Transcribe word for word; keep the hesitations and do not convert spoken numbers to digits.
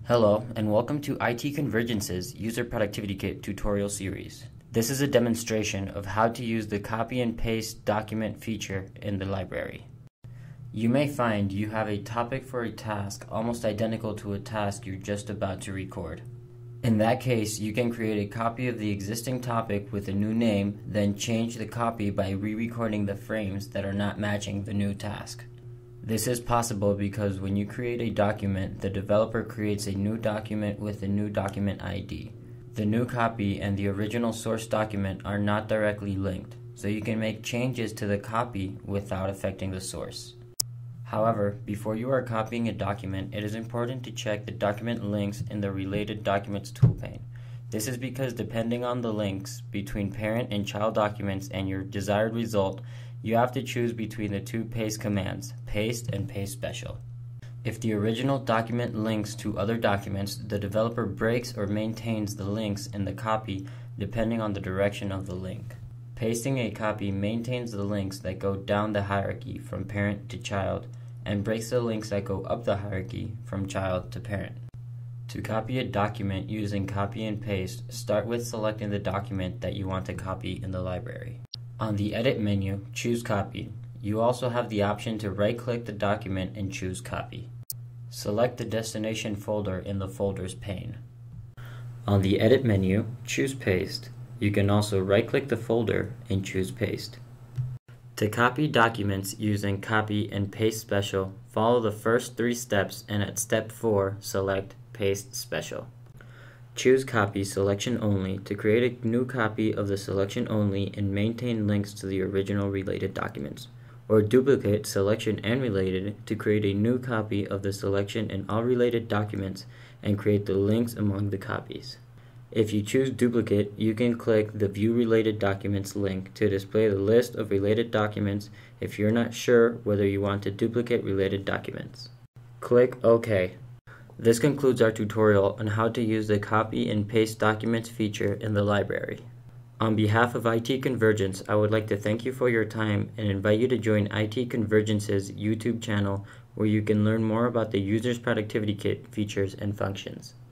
Hello, and welcome to I T Convergence's User Productivity Kit tutorial series. This is a demonstration of how to use the copy and paste document feature in the library. You may find you have a topic for a task almost identical to a task you're just about to record. In that case, you can create a copy of the existing topic with a new name, then change the copy by re-recording the frames that are not matching the new task. This is possible because when you create a document, the developer creates a new document with a new document I D. The new copy and the original source document are not directly linked, so you can make changes to the copy without affecting the source. However, before you are copying a document, it is important to check the document links in the Related Documents toolpane. This is because depending on the links between parent and child documents and your desired result, you have to choose between the two paste commands, paste and paste special. If the original document links to other documents, the developer breaks or maintains the links in the copy depending on the direction of the link. Pasting a copy maintains the links that go down the hierarchy from parent to child and breaks the links that go up the hierarchy from child to parent. To copy a document using copy and paste, start with selecting the document that you want to copy in the library. On the Edit menu, choose Copy. You also have the option to right-click the document and choose Copy. Select the destination folder in the Folders pane. On the Edit menu, choose Paste. You can also right-click the folder and choose Paste. To copy documents using Copy and Paste Special, follow the first three steps and at Step four, select Paste Special. Choose Copy Selection Only to create a new copy of the selection only and maintain links to the original related documents, or Duplicate Selection and Related to create a new copy of the selection and all related documents and create the links among the copies. If you choose Duplicate, you can click the View Related Documents link to display the list of related documents if you're not sure whether you want to duplicate related documents. Click OK. This concludes our tutorial on how to use the Copy and Paste Documents feature in the library. On behalf of I T Convergence, I would like to thank you for your time and invite you to join I T Convergence's YouTube channel where you can learn more about the User's Productivity Kit features and functions.